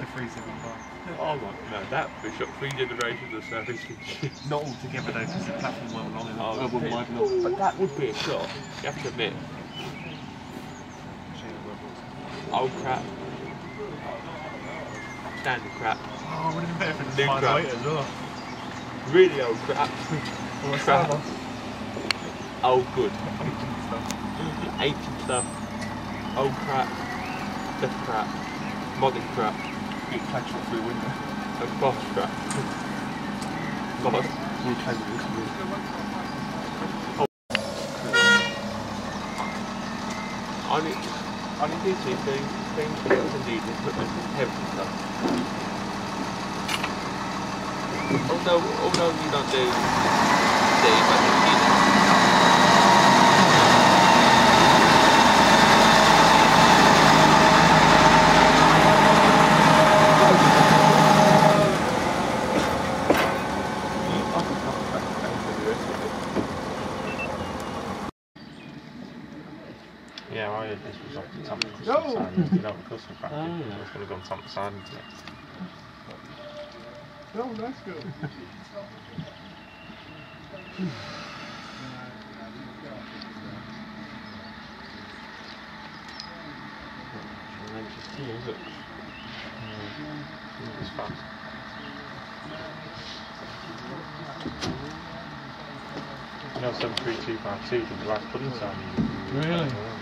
the 375. Oh my, no, that fish got 3 generations of service. Not all together though, because the platform wasn't long enough. Oh, Wasn't wide enough. but that would be a shot, you have to admit. Old crap. Standard crap. Oh, it would have been better if it was New 5 crap. weight as well. Really old crap. Crap. Old good. Ancient stuff. Old crap. Best crap. Modern crap. You catch it through window. And boss crap. Boss. You catch it this way. I need to see things that are needed, equipment, heavy stuff. Although you don't do these, but you need it. Yeah, I heard this was like the Tamper custom sign, you know, the custom factory. Oh, yeah. It's going to go on Tamper sign next. Oh, that's good. It's fast. You know, 73250 did the last pudding sign. Really?